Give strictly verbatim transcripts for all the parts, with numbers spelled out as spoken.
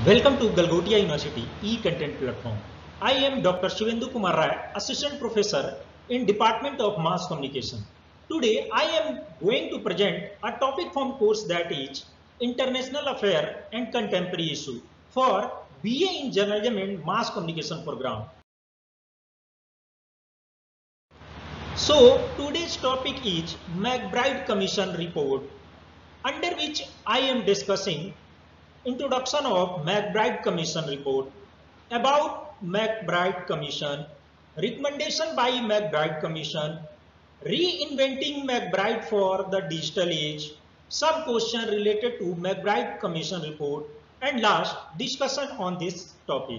Welcome to Galgotia University e-content platform. I am Doctor Shivendu Kumar Rai, Assistant Professor in Department of Mass Communication. Today I am going to present a topic from course that is International Affair and Contemporary Issue for B A in Journalism and Mass Communication program. So today's topic is McBride Commission report, under which I am discussing Introduction of McBride Commission report, about McBride Commission, recommendation by McBride Commission, reinventing McBride for the digital age, some question related to McBride Commission report, and last discussion on this topic.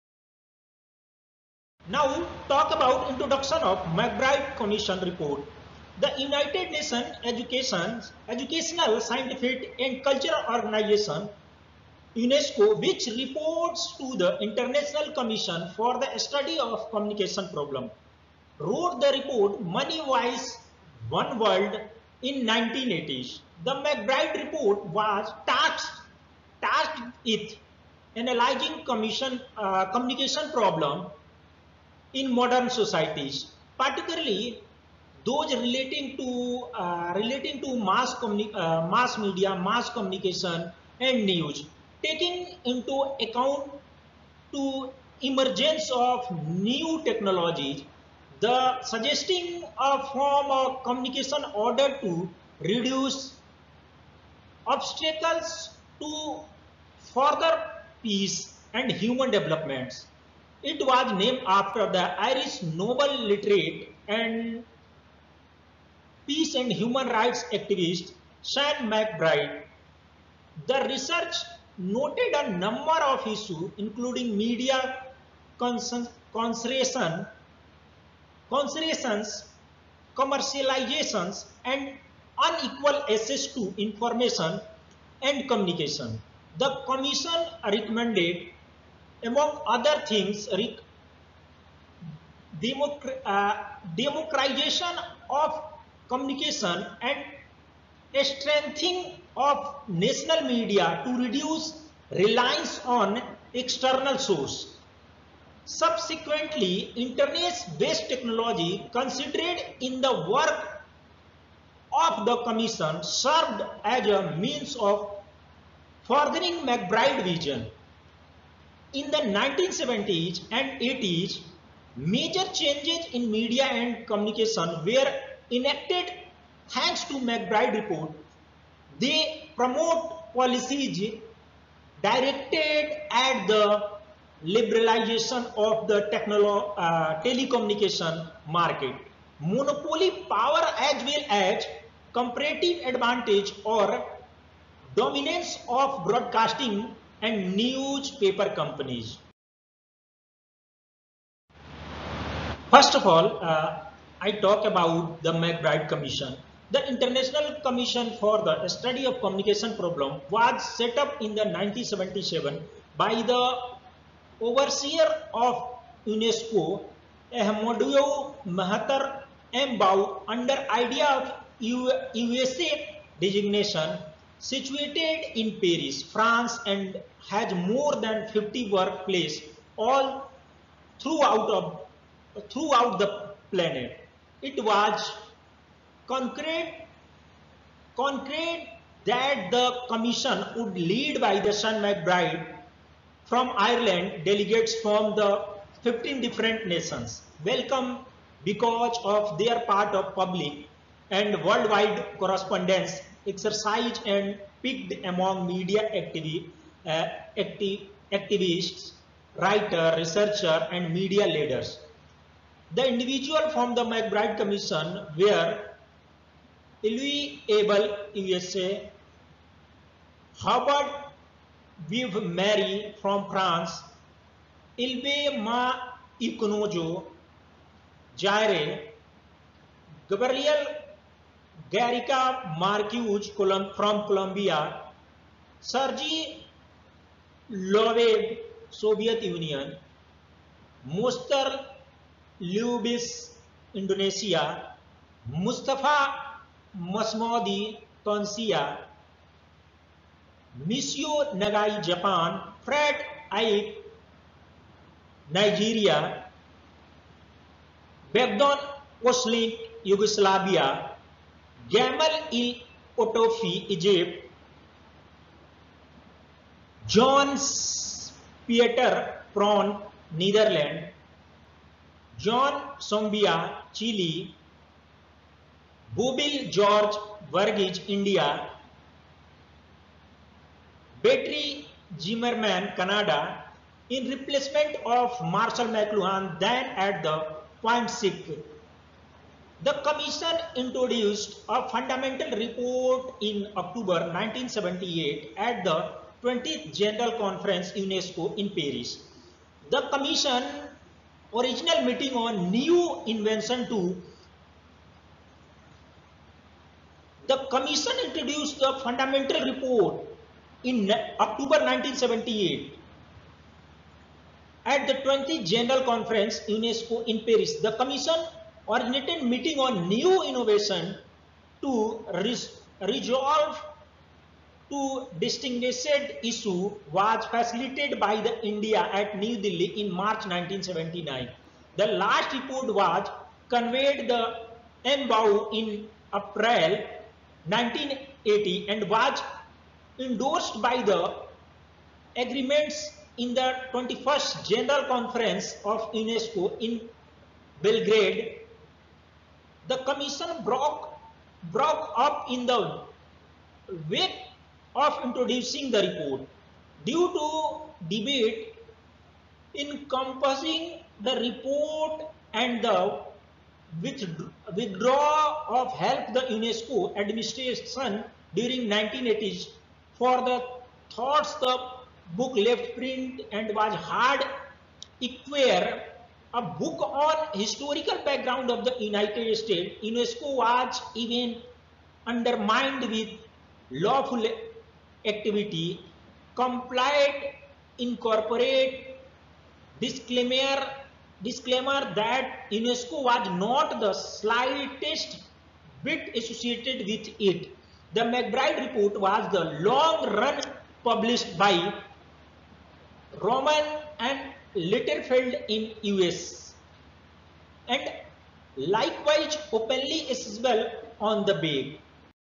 Now talk about introduction of McBride Commission report. The United Nations Education, Educational, Scientific and Cultural Organization UNESCO, which reports to the International Commission for the Study of Communication Problem, wrote the report Money Wise One World in nineteen eighties. The McBride report was tasked, tasked with analyzing commission, uh, communication problem in modern societies, particularly those relating to uh, relating to mass, uh, mass media, mass communication and news, taking into account to emergence of new technologies, the suggesting a form of communication order to reduce obstacles to further peace and human developments. It was named after the Irish Nobel literate and peace and human rights activist Sean McBride. The research noted a number of issues including media concentration, concentrations, commercializations and unequal access to information and communication. The Commission recommended, among other things, democratization of communication and a strengthening of national media to reduce reliance on external source. Subsequently, internet-based technology considered in the work of the Commission served as a means of furthering McBride vision. In the nineteen seventies and eighties, major changes in media and communication were enacted thanks to McBride report. They promote policies directed at the liberalization of the technolo uh, telecommunication market, monopoly power as well as comparative advantage or dominance of broadcasting and newspaper companies. First of all, uh, I talk about the McBride Commission. The International Commission for the Study of Communication Problem was set up in the nineteen seventy-seven by the overseer of UNESCO, Ahmadou Mahathir Mbau, under idea of U S A designation, situated in Paris, France, and has more than fifty workplaces all throughout of, throughout the planet. It was concrete, concrete that the Commission would lead by the Sean McBride from Ireland, delegates from the fifteen different nations. Welcome because of their part of public and worldwide correspondence exercise and picked among media activi uh, acti activists, writers, researchers, and media leaders. The individual from the McBride Commission were Louis Abel, U S A, Hubert Vive Marie from France, Ilbe Ma Iconojo, Jaire, Gabriel Garrica Marcuse from Colombia, Sergei Lovev, Soviet Union, Mustar Lubis, Indonesia, Mustafa Masmoudi, Tunisia, Misio Nagai, Japan; Fred Ike, Nigeria; Bogdan Koslin, Yugoslavia; Gamal El Otofi, Egypt; John Pieter Pron, Netherlands; John Sombia, Chile; Bobil George Verghese, India; Betty Zimmerman, Canada, in replacement of Marshall McLuhan, then at the Point six. The Commission introduced a fundamental report in October nineteen seventy-eight at the twentieth General Conference UNESCO in Paris. The Commission original meeting on new invention two. The Commission introduced the fundamental report in October nineteen seventy-eight at the twentieth General Conference UNESCO in Paris. The Commission originated meeting on new innovation to res resolve two distinguished issue was facilitated by the India at New Delhi in March nineteen seventy-nine. The last report was conveyed the M B O U in April nineteen eighty and was endorsed by the agreements in the twenty-first General Conference of UNESCO in Belgrade. The Commission broke, broke up in the wake of introducing the report. Due to debate encompassing the report and the withdrawal of help, the UNESCO administration during nineteen eighties for the thoughts the book left print and was hard acquire a book on historical background of the United States. UNESCO was even undermined with lawful activity, complied, incorporate disclaimer disclaimer that UNESCO was not the slightest bit associated with it. The McBride report was the long run published by Roman and Litterfeld in U S and likewise openly accessible on the web.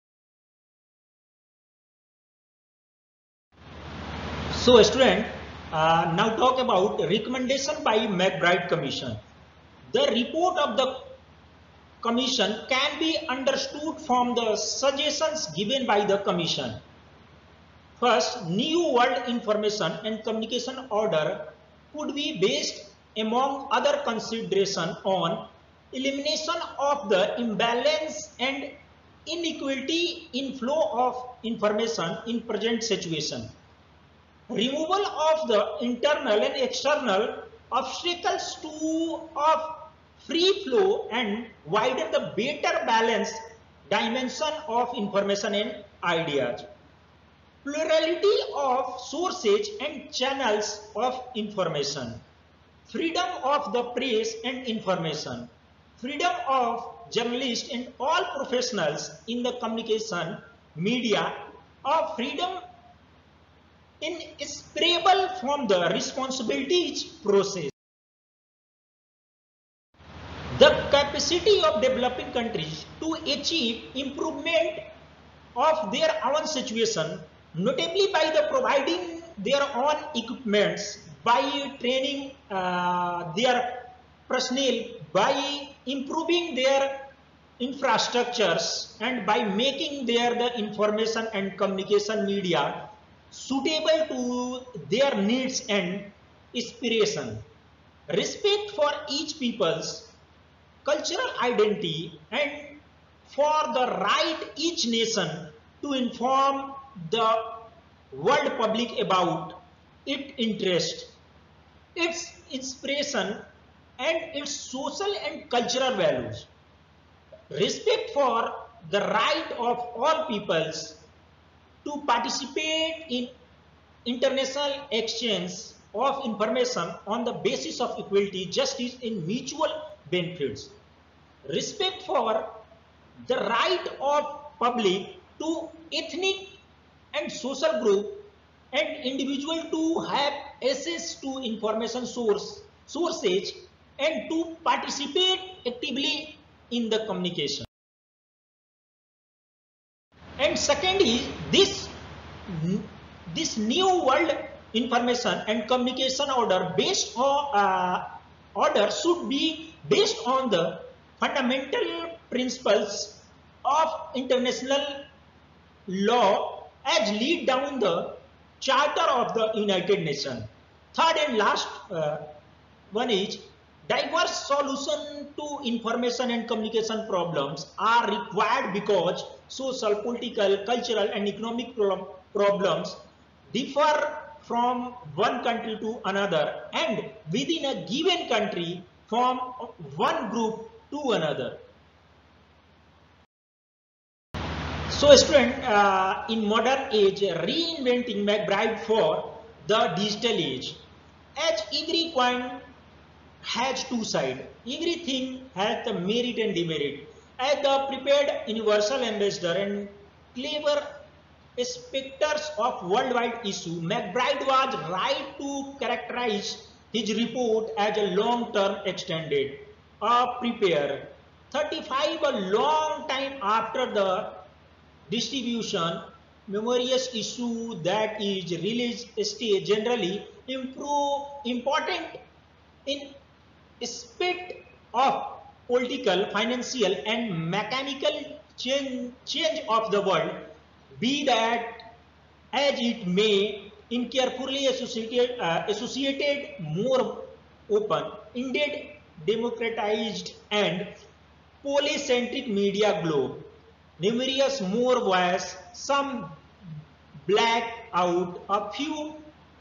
So student, uh, now talk about recommendation by McBride Commission. The report of the Commission can be understood from the suggestions given by the Commission. First, New World Information and Communication Order could be based, among other considerations, on elimination of the imbalance and inequality in flow of information in present situation, removal of the internal and external obstacles to of free flow, and wider the better balance dimension of information and ideas, plurality of sources and channels of information, freedom of the press and information, freedom of journalists and all professionals in the communication media, of freedom inseparable from the responsibilities process. The capacity of developing countries to achieve improvement of their own situation, notably by the providing their own equipments, by training uh, their personnel, by improving their infrastructures, and by making their the information and communication media suitable to their needs and aspiration. Respect for each people's cultural identity and for the right each nation to inform the world public about its interest, its inspiration, and its social and cultural values. Respect for the right of all peoples to participate in international exchange of information on the basis of equality, justice, and mutual benefits. Respect for the right of public to ethnic and social group and individual to have access to information source sources and to participate actively in the communication. And second is this this new world information and communication order based on uh, order should be based on the fundamental principles of international law as laid down the Charter of the United Nations. Third and last uh, one is diverse solution to information and communication problems are required because social, political, cultural and economic pro problems differ from one country to another and within a given country from one group to another. So student, uh, in modern age, reinventing McBride for the digital age. As every coin has two sides, everything has the merit and demerit. As the prepared universal ambassador and clever specters of worldwide issue, McBride was right to characterize his report as a long-term extended, a prepare. thirty-five, a long time after the distribution, memorious issue that is release stage generally improve important in aspect of political, financial and mechanical change, change of the world, be that as it may, in carefully associated, uh, associated more open, indeed democratized and polycentric media globe. Numerous more voice, some black out, a few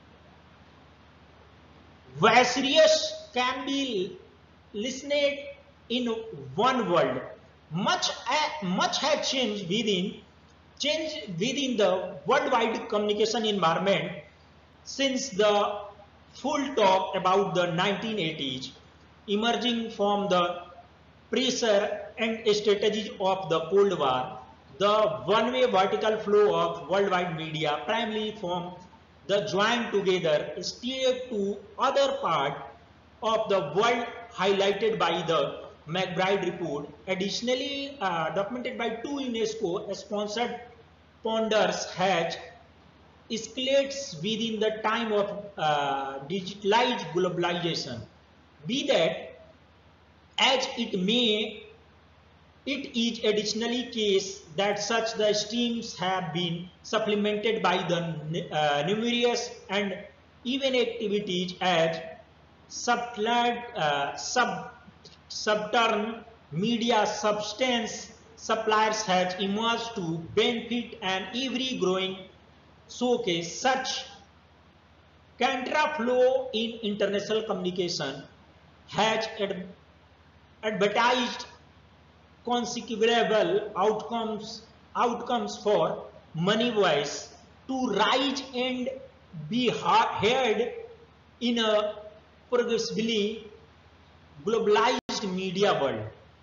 voices can be listened in one world. Much, much has changed within, changed within the worldwide communication environment since the full talk about the nineteen eighties, emerging from the pressure and strategies of the Cold War, the one-way vertical flow of worldwide media, primarily from the joined together state to other part of the world highlighted by the McBride report, additionally uh, documented by two UNESCO-sponsored ponders has escalates within the time of uh, digitalized globalization. Be that as it may, it is additionally case that such the streams have been supplemented by the uh, numerous and even activities as subtler, uh, sub, subterm media substance suppliers has emerged to benefit and every growing showcase such contra flow in international communication has ad advertised considerable outcomes outcomes for money voice to rise and be heard in a progressively globalized media world.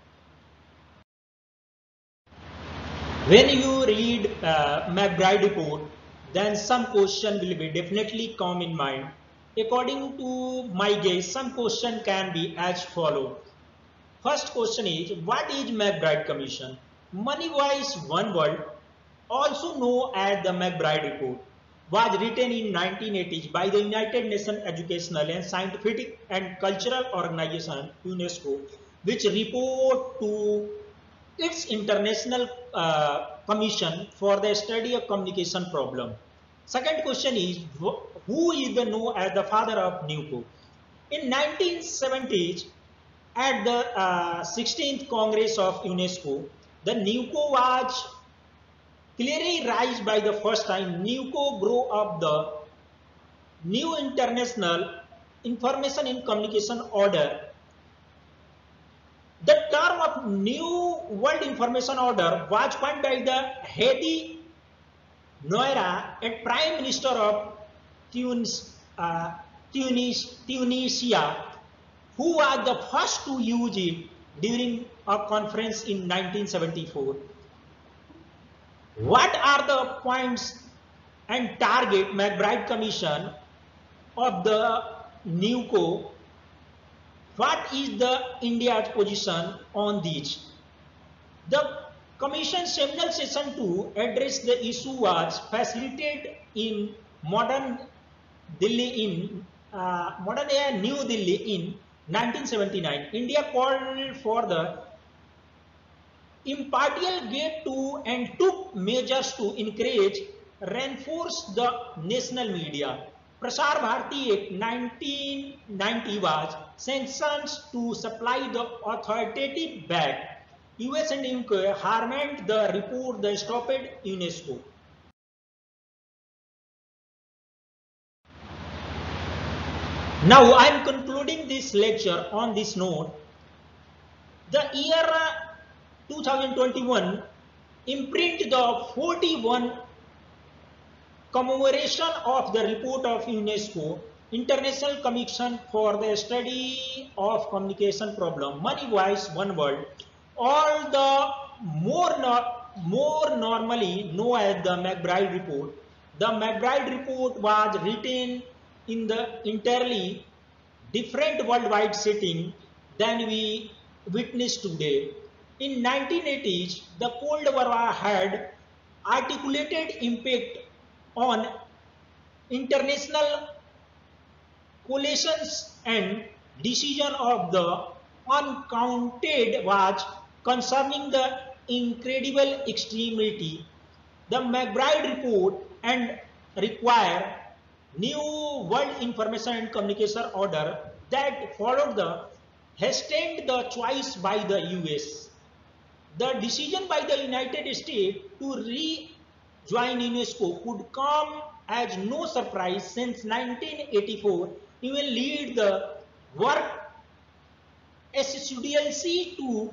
When you read uh, McBride report, then some question will be definitely come in mind. According to my guess, some question can be as follow. First question is, what is McBride Commission? Money Voice One World, also known as the McBride Report, was written in nineteen eighties by the United Nations Educational and Scientific and Cultural Organization, UNESCO, which report to its international uh, commission for the study of communication problem. Second question is, who is the known as the father of NUCO? In nineteen seventies, at the uh, sixteenth Congress of UNESCO, the NUCO was clearly raised by the first time. NUCO grew up the New International Information and Communication Order. The term of New World Information Order was coined by the Hedi Noira, a Prime Minister of Tunis, uh, Tunis, Tunisia, who was the first to use it during a conference in nineteen seventy-four. What are the points and target McBride Commission of the NUCO. What is the India's position on these? The Commission's seminal session to address the issue was facilitated in modern Delhi in uh, modern day New Delhi in nineteen seventy-nine. India called for the impartial gate to and took measures to encourage, reinforce the national media. Prasar Bharati Act nineteen ninety was sanctioned to supply the authoritative back. U S and U K harmed the report the stopped UNESCO. Now I am concluding this lecture on this note. The year two thousand twenty-one imprint the forty-one commemoration of the report of UNESCO, International Commission for the Study of Communication Problem, Money Voice One World, all the more, no, more normally known as the McBride Report. The McBride Report was written in the entirely different worldwide setting than we witness today. In nineteen eighties, the Cold War had articulated impact on international coalitions and decision of the uncounted was concerning the incredible extremity. The McBride Report and require new World Information and Communication Order that followed the hastened the choice by the U S. The decision by the United States to rejoin UNESCO could come as no surprise since nineteen eighty-four. Even lead the work assiduously to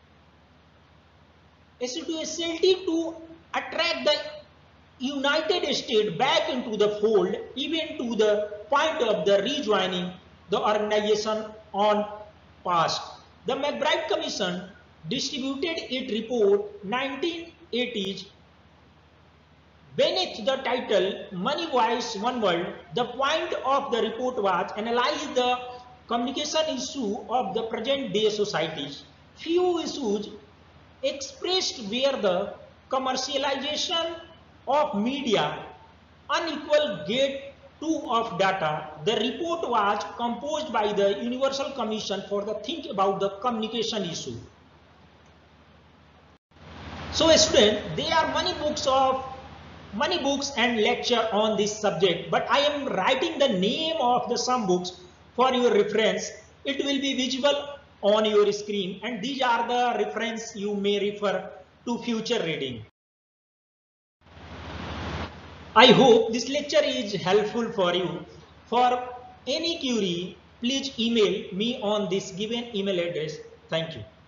assiduously to attract the United States back into the fold, even to the point of the rejoining the organization on past. The McBride Commission distributed its report nineteen eighties beneath the title Money Voice One World. The point of the report was analyze the communication issue of the present day societies. Few issues expressed were the commercialization of media, unequal gate two of data. The report was composed by the Universal Commission for the think about the communication issue. So students, there are many books of many books and lecture on this subject, but I am writing the name of the some books for your reference. It will be visible on your screen, and these are the reference you may refer to future reading. I hope this lecture is helpful for you. For any query, please email me on this given email address. Thank you.